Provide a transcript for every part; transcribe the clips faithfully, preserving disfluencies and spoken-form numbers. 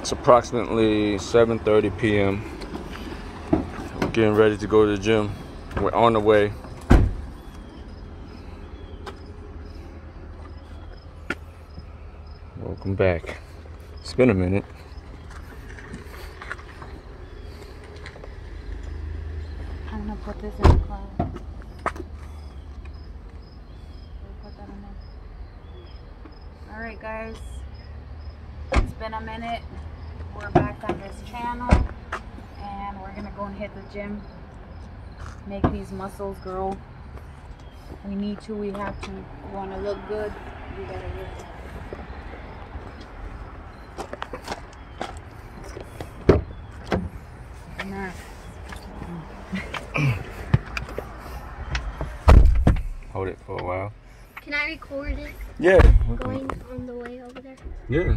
It's approximately seven thirty p m We're getting ready to go to the gym. We're on the way. Welcome back. It's been a minute. I'm gonna put this in the cloud. Put that in there. Alright guys, it's been a minute. We're back on this channel and we're gonna go and hit the gym. Make these muscles grow. We need to, we have to. We wanna look good, we gotta look. Hold it for a while. Can I record it? Yeah. Going on the way over there? Yeah.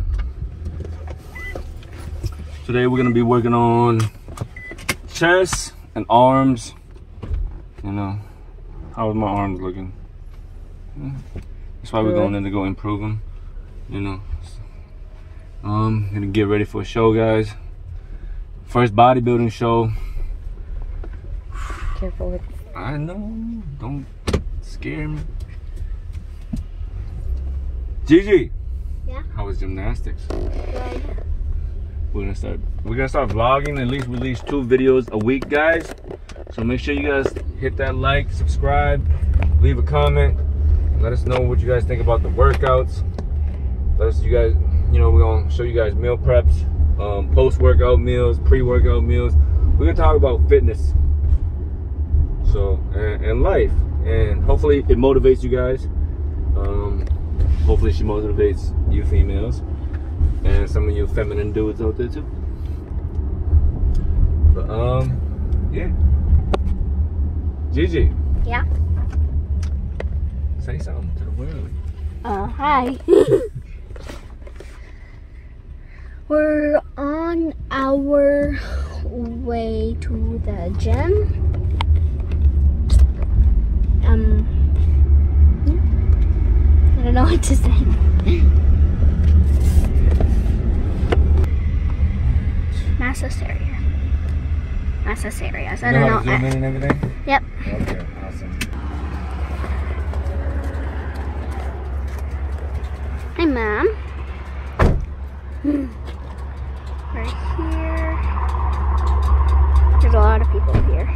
Today we're gonna be working on chest and arms. You know, how's my arms looking? Yeah. That's why we're going in to go improve them. You know. Um, gonna get ready for a show, guys. First bodybuilding show. Careful with. I know. Don't scare me. Gigi. Yeah. How was gymnastics? Good. We're gonna start. We're gonna start vlogging. At least release two videos a week, guys. So make sure you guys hit that like, subscribe, leave a comment. Let us know what you guys think about the workouts. Let us, you guys, you know, we're gonna show you guys meal preps, um, post-workout meals, pre-workout meals. We're gonna talk about fitness. So and, and life, and hopefully it motivates you guys. Um, hopefully she motivates you females and some of you feminine dudes out there too. But um, yeah. Gigi. Yeah. Say something to the world. Uh, hi. We're on our way to the gym. Um, yeah. I don't know what to say. Massas area. Massas areas. I You know don't how to know. zoom in and everything? Yep. Okay, awesome. Hi, Mom. Right here. There's a lot of people here.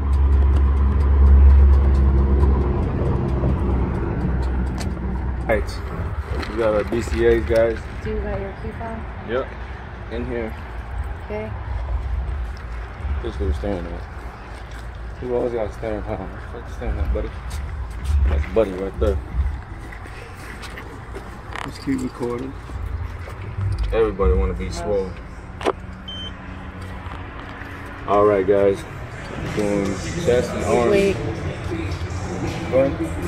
Right. We got our B C As, guys. Do you got your key fob? Yep. In here. Okay. This is what we're staring at. You always got to stare at home. What you staring at, buddy? That's Buddy right there. Just keep recording. Everybody want to be swole. All right, guys. We're doing chest and arms. Wait. Go ahead.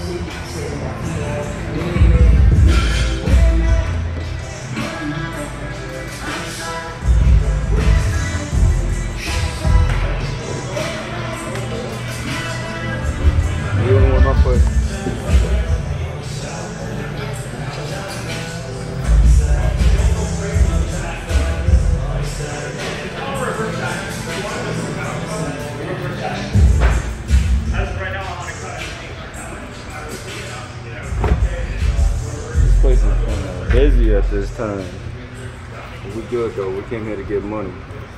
You want to warm up first? This place is kind of busy at this time. But we good though. We came here to get money.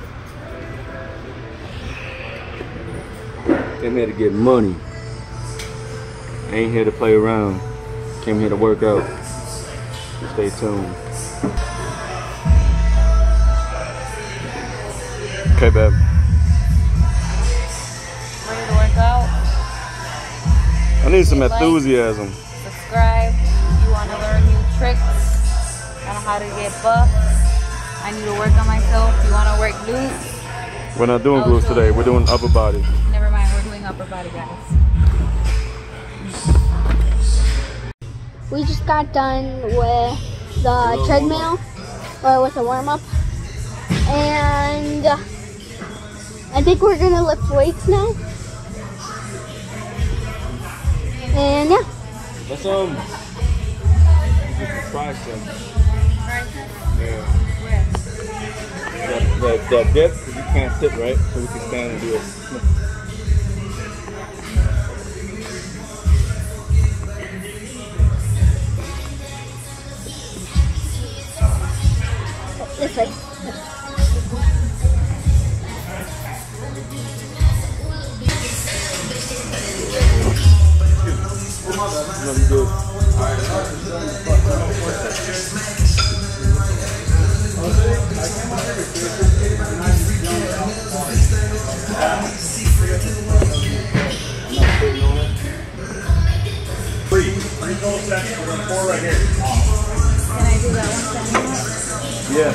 Came here to get money. I ain't here to play around. Came here to work out. Stay tuned. Okay, babe. Ready to work out? I need some Like, enthusiasm. Subscribe. You want to learn new tricks on how to get buff. I need to work on myself. You want to work glutes? We're not doing glutes today. We're doing upper body. Never mind. We're doing upper body, guys. We just got done with the treadmill, or with a warm-up, and I think we're gonna lift weights now. And yeah. Let's um get some triceps. Tricep? Yeah. Where? that, that dip, because you can't sit right, so we can stand and do it. This way. Really good. Three. Three goal sets. We're going four right here. Can I do that one second? Yeah.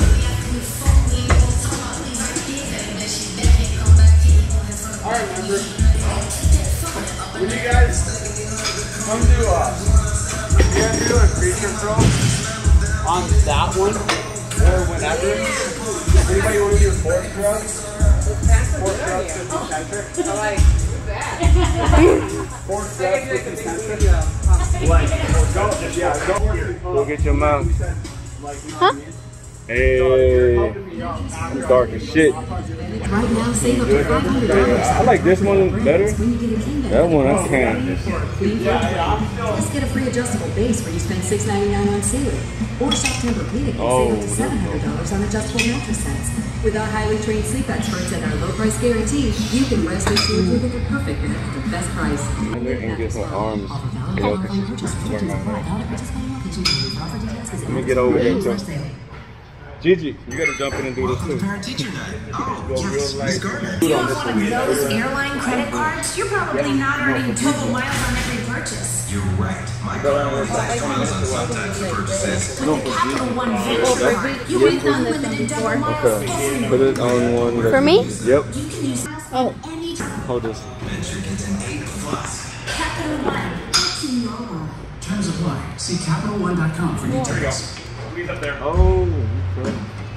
I remember. Would you guys come to uh you guys do a creature control on that one or whenever? Anybody want to do force thrusts? Force thrusts with concentric? I like that. Force thrusts with concentric? Like, go, just, yeah, go here. Go get your mouth. Huh? Hey, it's dark as shit. Right now, save up to five hundred dollars. I like this one better. When you get a King That one I can't. Just get a free adjustable base where you spend six ninety-nine on ceiling. Or shop Tempur-Pedic and Oh, save up to seven hundred dollars on adjustable mattress sets. With our highly trained sleep experts and our low price guarantee, you can rest assured you'll get the perfect bed at the best price. And get her arms. You know, 'cause she's working on that. Let me get over here too. Gigi, you gotta jump in and do this too. Teacher night. Oh, Go real light. Discard it. Do it You on have this one one. of those airline credit cards? You're probably not earning total miles on every purchase. You're right. My card was like miles on some types of purchases. With the Capital One Venture card, you We've get done this unlimited one double before. miles Okay. everywhere. Put it on one. that- For me? Yep. You can use Oh. any Hold this. Venture gets an eight plus. Capital One. To normal. Terms apply. See Capital One dot com for details. Squeeze up there. Oh, okay.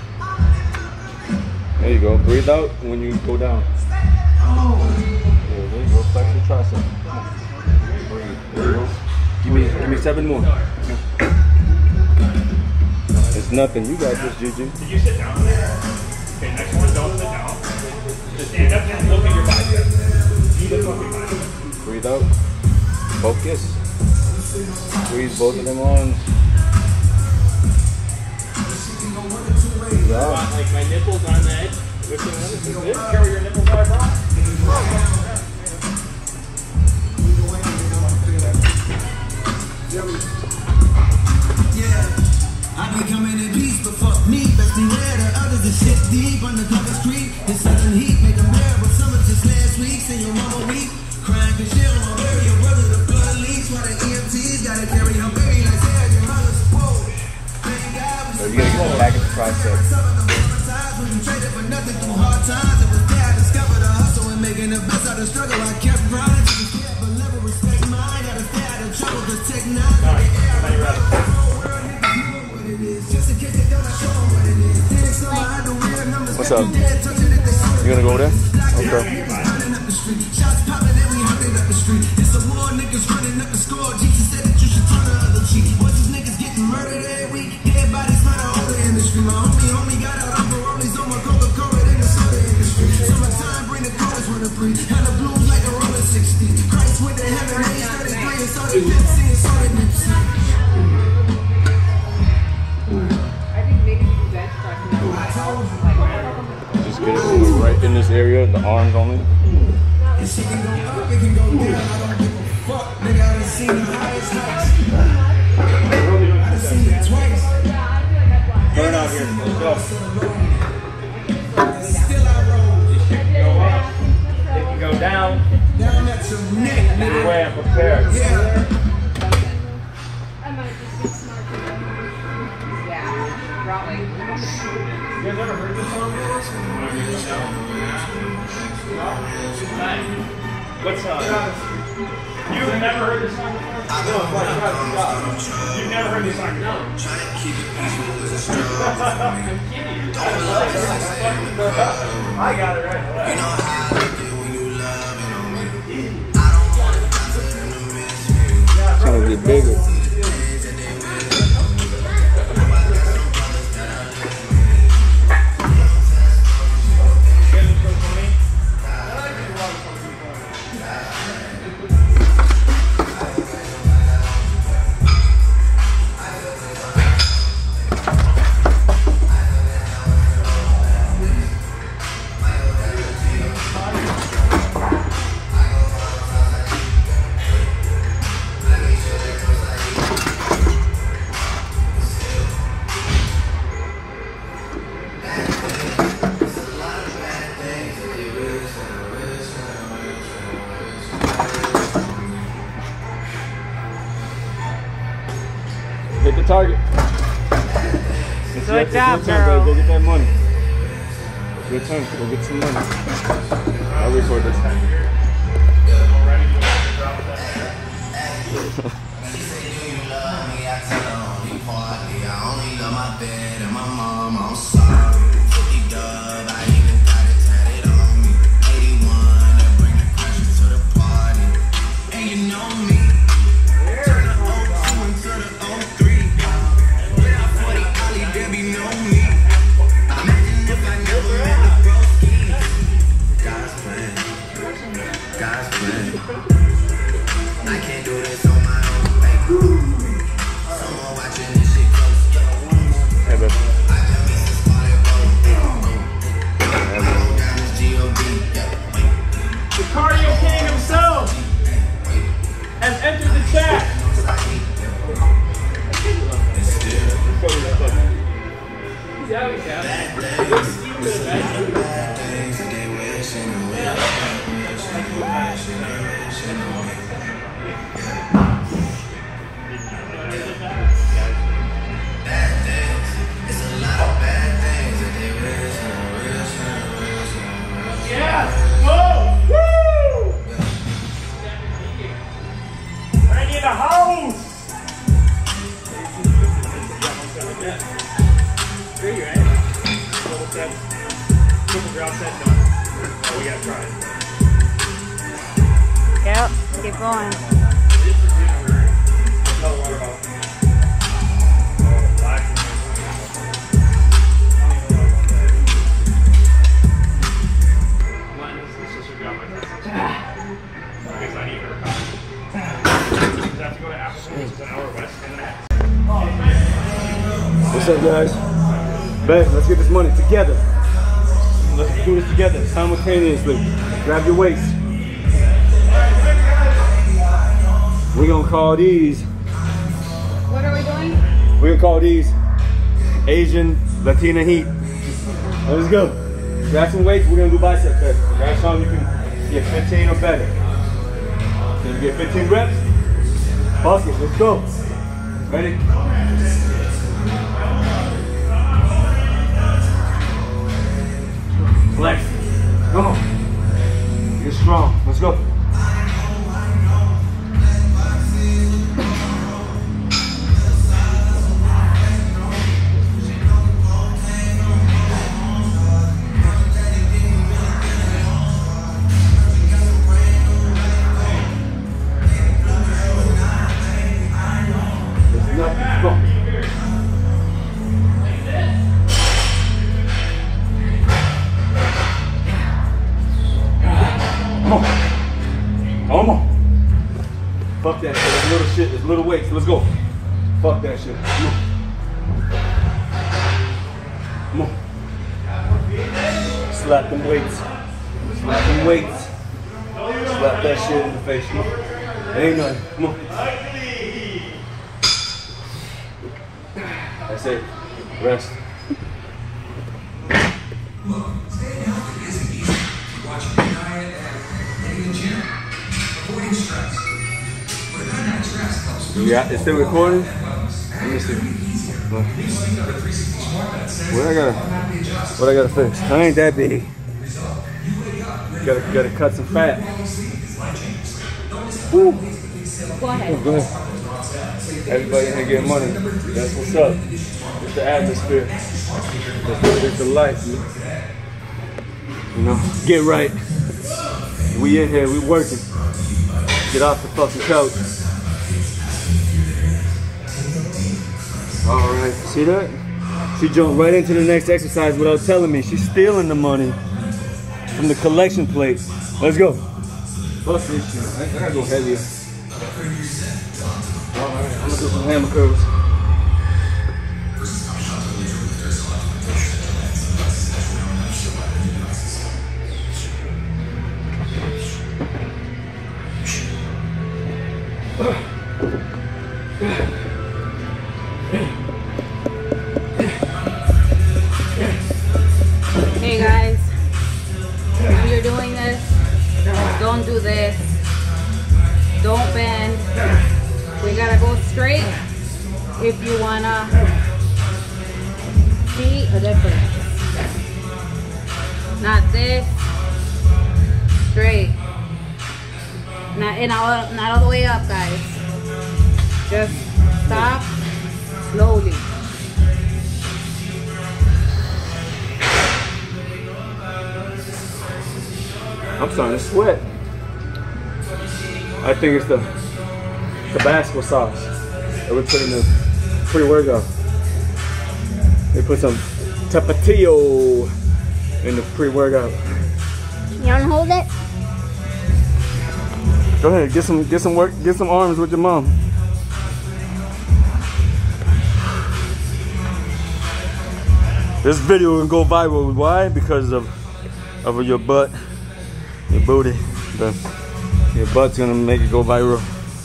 There you go. Breathe out when you go down. Oh, There you go. Flex your tricep. Breathe. There you go. Give me, give me seven more. It's nothing. You got this, Gigi. Did you sit down? Okay, next one, don't sit down. Just stand up and look at your biceps. You just look at your biceps. Breathe out. Focus. Squeeze both of them arms. Yeah. Like my nipples on the edge. Which one is this? Care where your nipples are, bro? Yeah, I be coming in peace, but fuck me. Best beware the others that shit deep on the cover street. It's such a heat, make them bear, but summer just last week. Say your mama weak, crying cause she don't wanna bury your brother. The blood leaks while the E M Ts gotta carry her baby like Sarah, your mother's whoa. Thank God we So you gotta get the back of the tricep. when you traded for nothing through hard times. It was there I discovered the hustle and making the best out of struggle. I kept grinding to the scared, but never respect mine. Gotta stay out of trouble, cause tech nine. Just in case they don't show them what it is. Then so I had to wear numbers. What's up? You gonna go there? Okay. Shots popping and we hunting up the street. It's a war, niggas running up the score. Jesus said that you should turn the other cheek. What's these niggas getting murdered every week? Dead bodies find out older industry. My homie, homie got out on parolees on my Coca-Cola in the soda industry. Summertime, bring the chorus when the breeze. And the blues like a rolling sixty. Christ with the heaven, age thirty-three and so the Nipsey and so the Nipsey. Just get it right in this area, the arms only. This shit can go up, it can go down. I don't give a fuck. Nigga, I done seen the highest heights. I done seen it twice. Turn out here. Let's go. Still I roll. Go up. It can go down. Down at your neck, Either nigga. way, I'm prepared. Yeah. You guys ever heard this song before? What song? You've never heard this song before? No, it's like Travis Scott. You've never heard this song? No. I'm kidding you. I got it right away. Trying to get bigger. Good it's job, your turn, girl. Go get that money. It's your turn. Go get some money. I'll record this. Yep, keep going. What's up, guys? Bet, let's get this money together. Let's do this together simultaneously. Grab your weights. We're gonna call these. What are we doing? We're gonna call these Asian Latina heat. Let's go. Grab some weights. We're gonna do bicep test. Grab some. You can get fifteen or better. Can you get fifteen reps? Fuck it. Let's go. Ready? Flex. Come on. Get strong. Let's go. Fuck that shit. There's little shit. There's little weights. Let's go. Fuck that shit. Come on. Come on. Slap them weights. Slap them weights. Slap that shit in the face. Come on. There ain't nothing. Come on. That's it. Rest. Watching your diet and hitting the gym, avoiding stress. Yeah, it's still recording. Let me see. What I gotta, what I gotta fix? I ain't that big. Gotta, gotta cut some fat. Woo. Go ahead. Oh, go ahead. Everybody in here getting money. That's what's up. It's the atmosphere. It's the, it's the life. You know, get right. We in here. We working. Get off the fucking couch. All right, see that? She jumped right into the next exercise without telling me. She's stealing the money from the collection plate. Let's go. Fuck this shit. I, I gotta go heavier. All right, I'm gonna do some hammer curls. Hey guys, if you're doing this, don't do this. Don't bend. We gotta go straight if you wanna a difference. Not this. Straight. Not in all, not all the way up, guys. Just stop slowly. I'm starting to sweat. I think it's the Tabasco sauce that we put in the pre-workout. They put some Tapatio in the pre-workout. You wanna hold it? Go ahead, get some, get some work, get some arms with your mom. This video will go viral. Why? Because of of your butt, your booty. The, your butt's gonna make it go viral.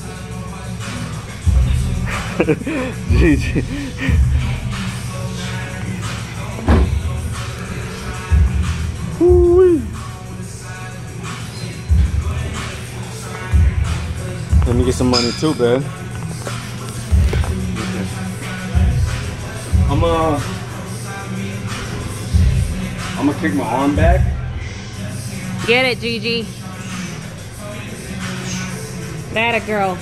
G G. Woo-wee. Let me get some money too, babe. I'm uh, I'm gonna kick my arm back. Get it, Gigi. That a girl.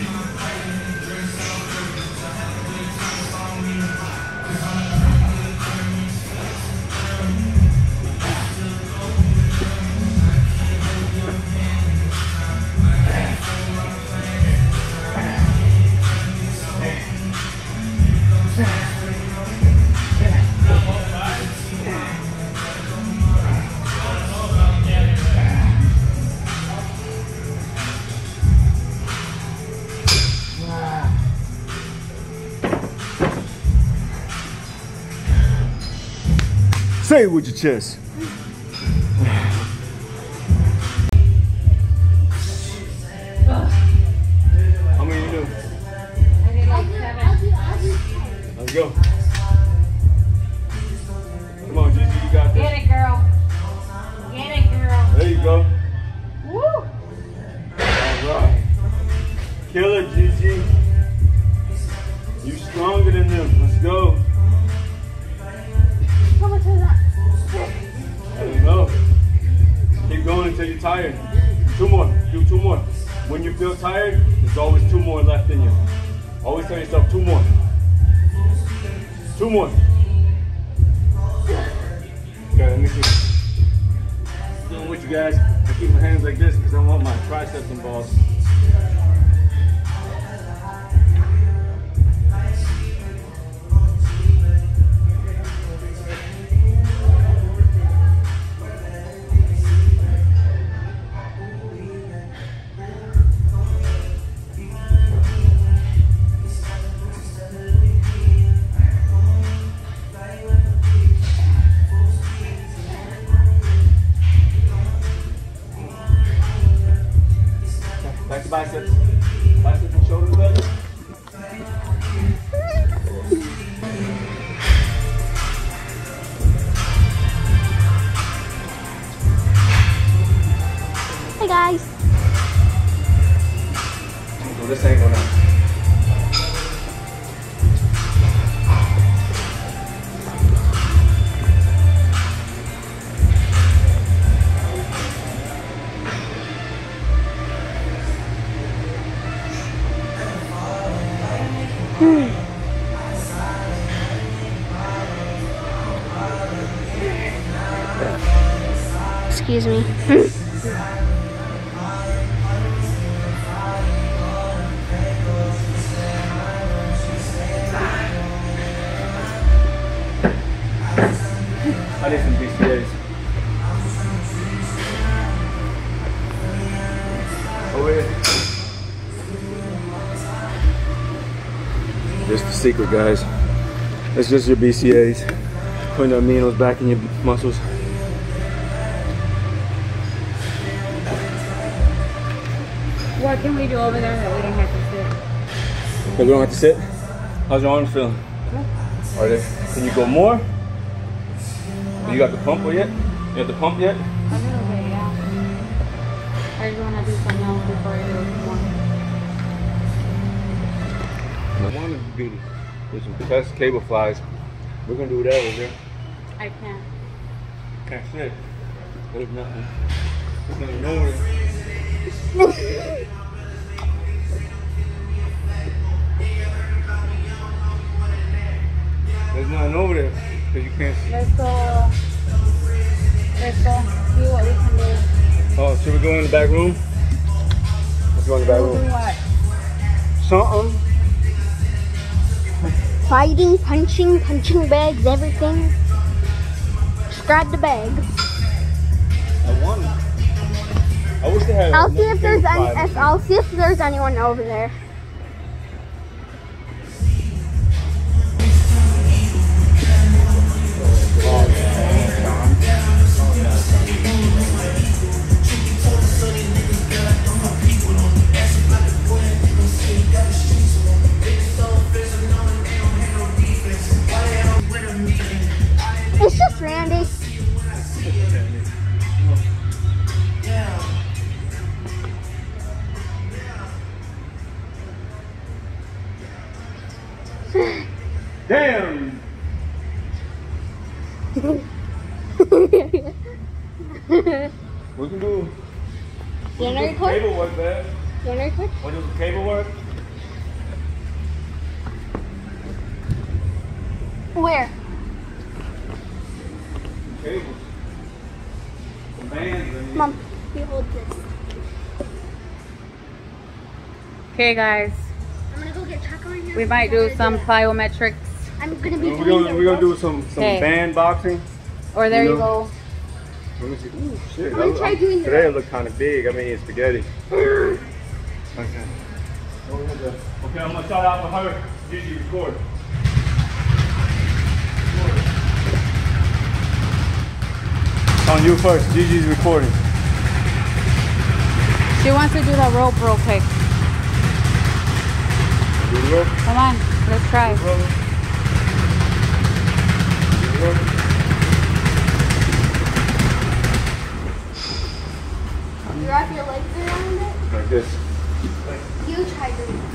Say it with your chest. How many you do? Let's go. Come on, Gigi, you got this. Get it, girl. Get it, girl. There you go. Woo! All right. Kill it, Gigi. You stronger than them. Let's go. How much is that? I don't know. Keep going until you're tired. Two more. Do two more. When you feel tired, there's always two more left in you. Always tell yourself two more. Two more. Okay, let me see. Doing with you guys. I keep my hands like this because I want my triceps involved. Back to biceps. Biceps and shoulders better. Hey guys. So this ain't gonna. Excuse me. I need some B C As. Over here. Just the secret, guys. It's just your B C As. Putting the aminos back in your muscles. What can we do over there that we don't have to sit? Because we don't have to sit? How's your arms feeling? Are they? Can you go more? You got the pump yet? You got the pump yet? A little bit, yeah. I just want to do something else before I do one. I want to do there's some test cable flies. We're gonna do that over there. I can't. Can't sit. There's nothing. There's nothing over there. There's nothing over there. Because you can't see. Let's go. Let's go. See what we can do. Oh, should we go in the back room? Let's go in the back We'll do room. what? Something. Fighting, punching, punching bags, everything. Just grab the bag. I won. I wish they had. I'll see if there's any. If, I'll see if there's anyone over there. It's just Randy. Damn. We can do. You wanna do record? Cable work, man. You wanna record? Want to do some cable work? Where? Cables. Some bands. I mean. Mom, you hold this. Okay, guys. I'm gonna go get chocolate in here. We might do some plyometrics. I'm gonna be We're doing gonna, we're gonna do some some Okay. band boxing. Or there You you know. go. Let me see. Ooh, shit. I'm gonna try doing the Today it rest. looked kind of big. I mean, it's spaghetti. Okay. Okay, I'm gonna start out with her. Gigi, record. On you first. Gigi's recording. She wants to do the rope real quick. Do the rope. Come on, let's try. Do the rope. Do the rope. You wrap your legs around it. Like this. You try doing it.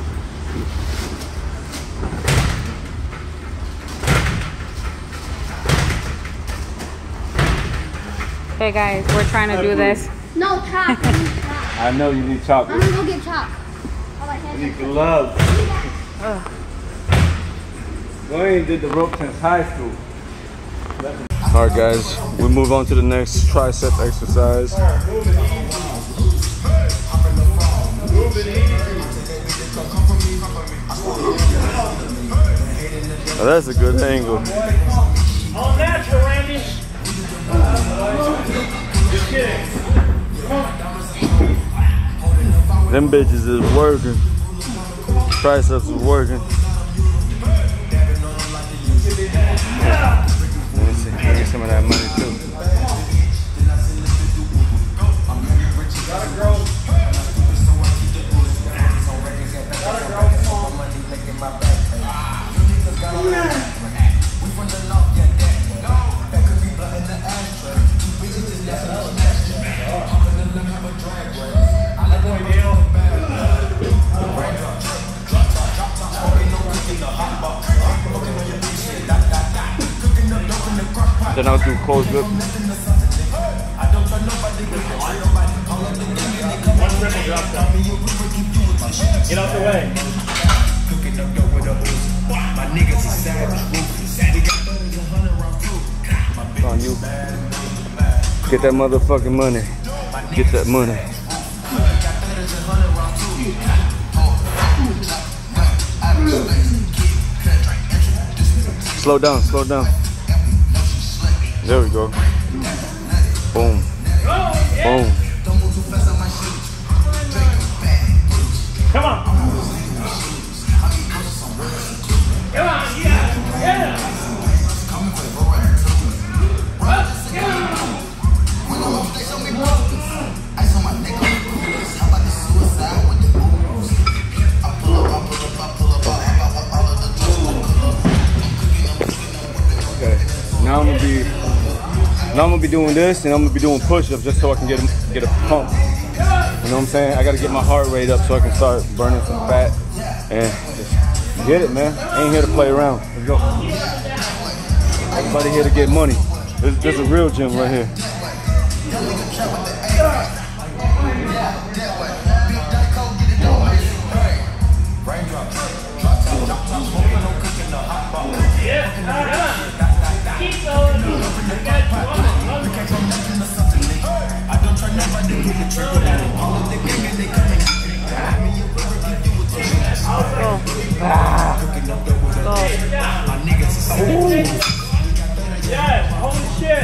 Okay, guys, we're trying to do this. No, chalk. I need chalk. I know you need chocolate. I'm gonna go get chalk. Oh, my hands You are need gloves. Ugh. Wayne did the rope since high school. All right, guys, we move on to the next tricep exercise. Oh, that's a good angle. All natural, Randy. Just kidding. Them bitches is working. Triceps is working. Let me see. Let me get some of that money too. Then I'll do close grip. Get out the way. On you. Get that motherfucking money. Get that money. Slow down, slow down. There we go. Boom. Boom. Come on. Come on, yeah, yeah. Okay. Now I'm gonna be now I'm gonna be doing this, and I'm gonna be doing push-ups just so I can get a, get a pump. You know what I'm saying? I gotta get my heart rate up so I can start burning some fat and just get it, man. I ain't here to play around. Let's go. Everybody here to get money. This, this is a real gym right here. Yes, holy shit.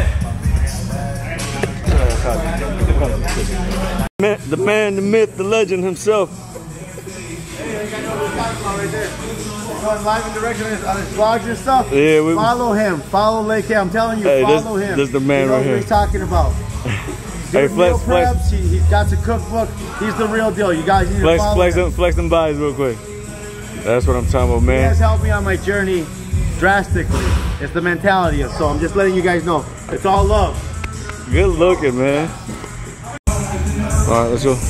Man, the man, the myth, the legend himself. Hey, I know what we're talking about right there. Going live in direction on his, on his vlogs and stuff. Yeah, we follow him. Follow Lake K. I'm telling you, hey, follow this, him. This is the man he knows right here. What he's talking about. Hey, flex, meal flex. preps. He, he's got the cookbook. He's the real deal. You guys need Flex, to follow flex, him. them, flex them buys real quick. That's what I'm talking about, He man. has helped me on my journey drastically. It's the mentality of. So I'm just letting you guys know. It's all love. Good looking, man. All right, let's go.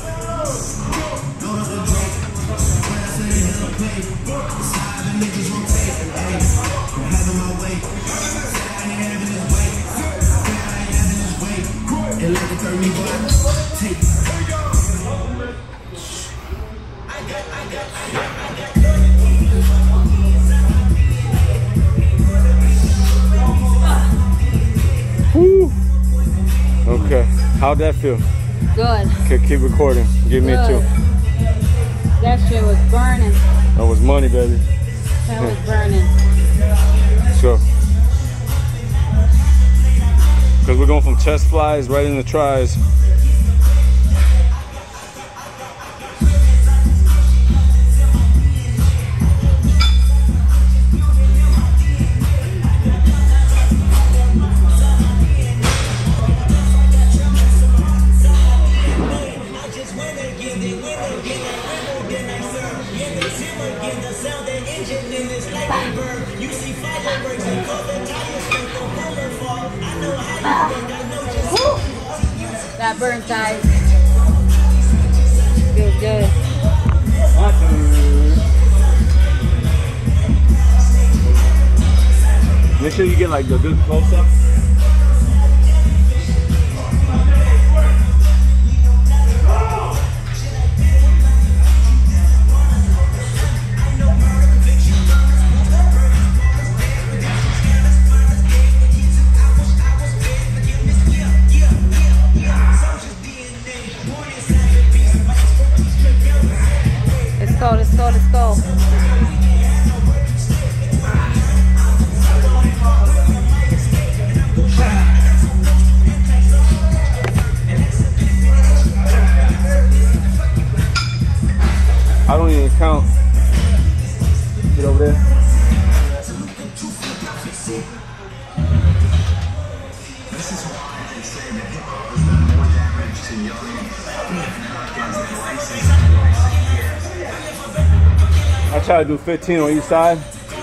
Woo. Okay, how'd that feel? Good. Okay, keep recording. Give me a two. That shit was burning. That was money, baby. That was burning. Sure. Because we're going from chest flies right into tries. That burns, guys. Feels good. Make sure you get like a good close up. Let's go, let's go, let's go. I don't even count. Get over there. This is why they say that hip hop has done more damage to young Americans than licensed years. I try to do fifteen on each side.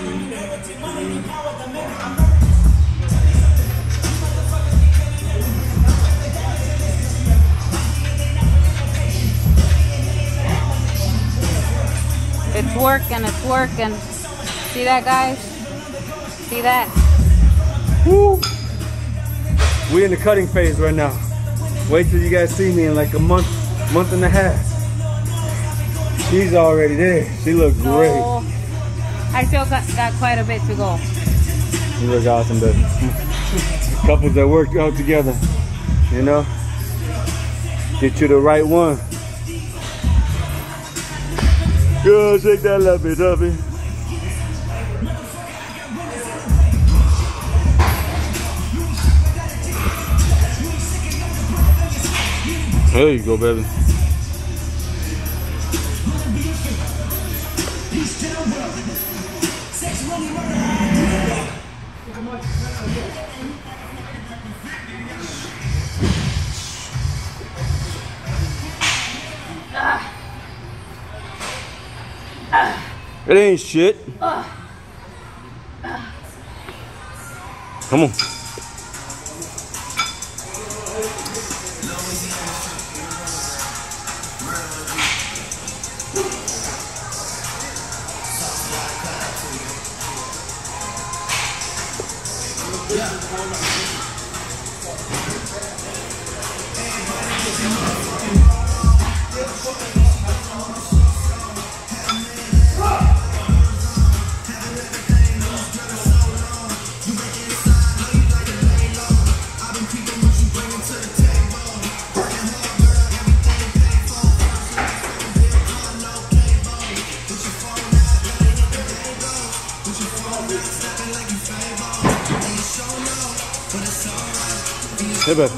It's working, it's working. See that, guys? See that? Woo. We in the cutting phase right now. Wait till you guys see me in like a month, month and a half. She's already there. She look great. So, I still got, got quite a bit to go. You look awesome, baby. Couples that work out together, you know? Get you the right one. Girl, shake that love bit, hubby. There you go, baby. It ain't shit. Come on. Hey, bud.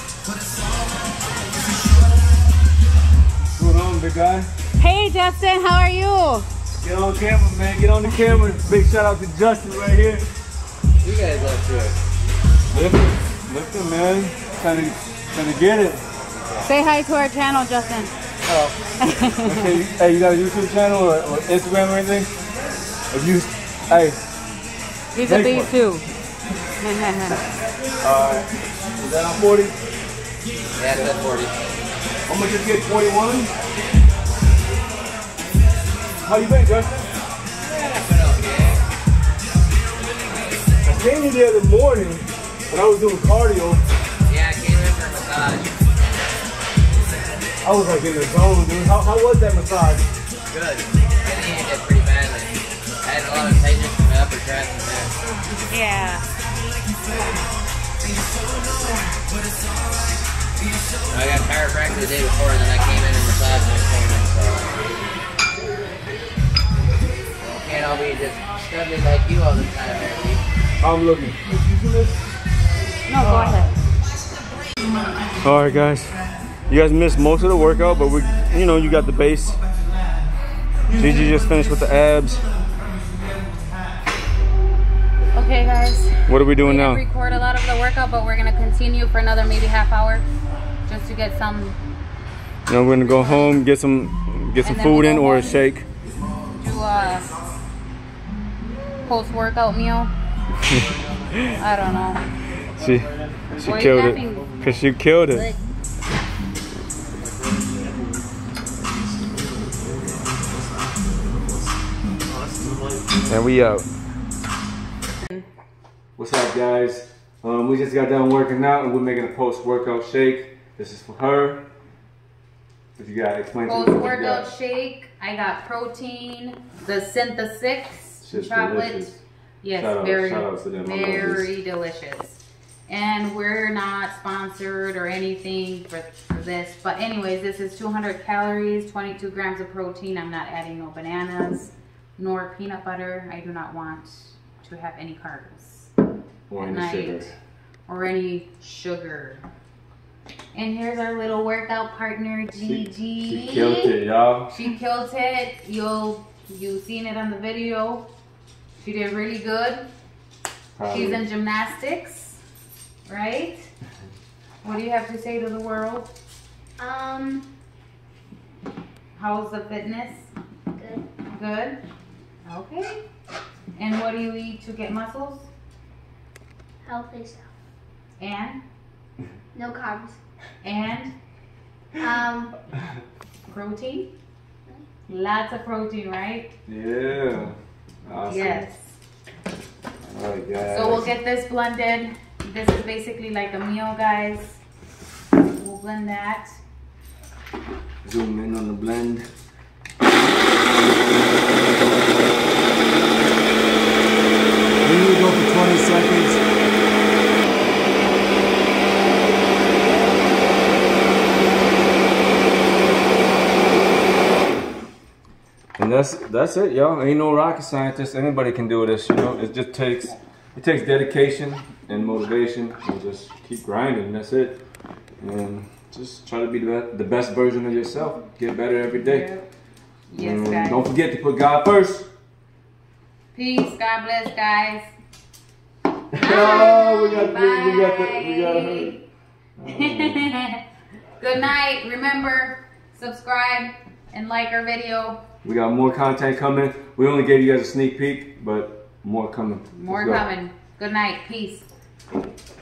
What's going on, big guy? Hey, Justin, how are you? Get on camera, man. Get on the camera. Big shout out to Justin right here. You guys up to it. Lift it. Lift it, man. Trying to, trying to get it. Say hi to our channel, Justin. Oh. Okay, hey, you got a YouTube channel or, or Instagram or anything? If you, hey. He's a beast too. Alright. Is that on forty? Yeah, that's forty. I'm gonna just get twenty-one. How you been, Justin? I came here the other morning when I was doing cardio. Yeah, I came in for a massage. I was like in the zone, dude. How, how was that massage? Good. I needed it pretty badly. I had a lot of tightness in my upper chest and back. Yeah. I got chiropractic the day before, and then I came in and massaged my corner, so can't all be just struggling like you all the time, Eric. I'm looking. You see this? No, go ahead. All right, guys. You guys missed most of the workout, but we, you know, you got the base. Gigi just finished with the abs. Okay, guys. What are we doing we now? We record a lot of the workout, but we're gonna continue for another maybe half hour, just to get some. You know, we're gonna go home, get some, get some food in or a shake. Do a post-workout meal. I don't know. She, she Why killed are you it. laughing? Cause she killed it. Like, And we out. What's up, guys? Um, we just got done working out and we're making a post-workout shake. This is for her. What you got? Explain to me what you Post-workout got. shake. I got protein, the Synthesix Shit's chocolate. delicious. Yes, Shout out- very, shout outs to them. I love very delicious. And we're not sponsored or anything for, for this. But anyways, this is two hundred calories, twenty-two grams of protein. I'm not adding no bananas, nor peanut butter. I do not want to have any carbs. Or at any night, sugar. or any sugar. And here's our little workout partner, Gigi. She, she killed it, y'all. She killed it. You'll you seen it on the video. She did really good. Probably. She's in gymnastics, right? What do you have to say to the world? Um, How's the fitness? good. Good. Okay. And what do you eat to get muscles? Healthy stuff. And No carbs. and Um, protein. Lots of protein, right? Yeah. Awesome. Yes. All right, guys. So we'll get this blended. This is basically like a meal, guys. We'll blend that. Zoom in on the blend. We need to go for twenty seconds. And that's that's it, y'all. Ain't no rocket scientist. Anybody can do this, you know. It just takes it takes dedication and motivation, and just keep grinding. That's it. And just try to be the best, the best version of yourself. Get better every day. Yes, And guys. don't forget to put God first. Peace. God bless, guys. Oh, we got the, we got the, we got a hurt. Good night. Remember, subscribe and like our video. We got more content coming. We only gave you guys a sneak peek, but more coming. More Let's go. coming. Good night. Peace.